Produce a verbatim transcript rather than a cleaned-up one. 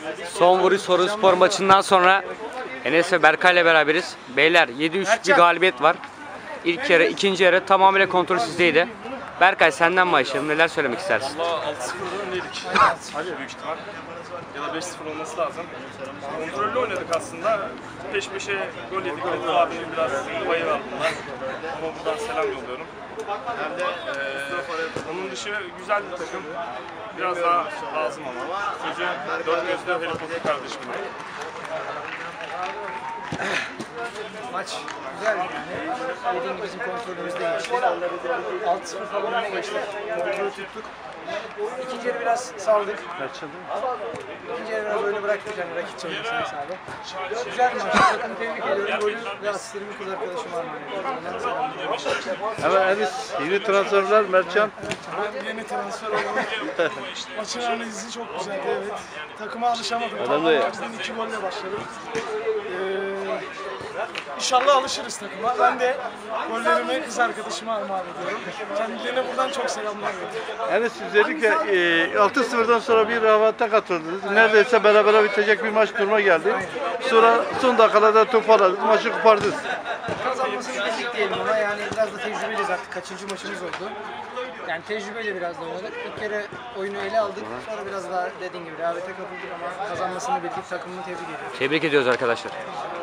Son vuruş soru spor maçından sonra Enes ve Berkay ile beraberiz. Beyler yedi üçlük bir galibiyet var. İlk yarı, ikinci yarı tamamıyla kontrol sizdeydi. Berkay senden başlayalım. Neler söylemek istersin? Valla altı sıfırdan öndeydik. Büyük ihtimal. Ya da beş sıfır olması lazım. Kontrollü oynadık aslında. Peş peşe gol yedik. Benim abinin biraz payı var bunlar. Ama buradan selam yolluyorum. Ee, onun dışı güzel bir takım. Biraz daha lazım ama. Çocuğun dört gözlü Harry Potter kardeşim. Maç güzel yani. Dediğim gibi bizim kontrolümüzde geçti. altı sıfır falan öne geçtik. Kontrolü tuttuk. İkinci yarı biraz saldık. İkinci yarı biraz öyle bıraktık yani rakip çevirmesine sahada. Güzel bir maç. Takımı tebrik ediyorum. Golü ve asistlerimi kız arkadaşım var. Evet Enis, yeni transferler Mertcan. Ben yeni transfer oldum. Maçın analizi çok güzeldi, evet. Takıma alışamadım. Önemli. Bizden iki golle başladım. Ee, İnşallah alışırız takıma. Ben de gollerimi kız arkadaşıma armağan ediyorum. Kendilerine buradan çok selamlar veriyorum. Enis özellikle e, altı sıfırdan sonra bir rahvata katıldınız. Neredeyse berabere bitecek bir maç duruma geldi. Sonra son dakikada toparladınız, maçı kopardınız. Kazanmasını bildik diyelim ama yani biraz da tecrübeliyiz artık. Kaçıncı maçımız oldu. Yani tecrübeyle biraz da oynadık. İlk kere oyunu ele aldık. Sonra biraz daha dediğin gibi rehavete kapıldık ama kazanmasını bildik. Takımını tebrik ediyoruz. Tebrik ediyoruz arkadaşlar.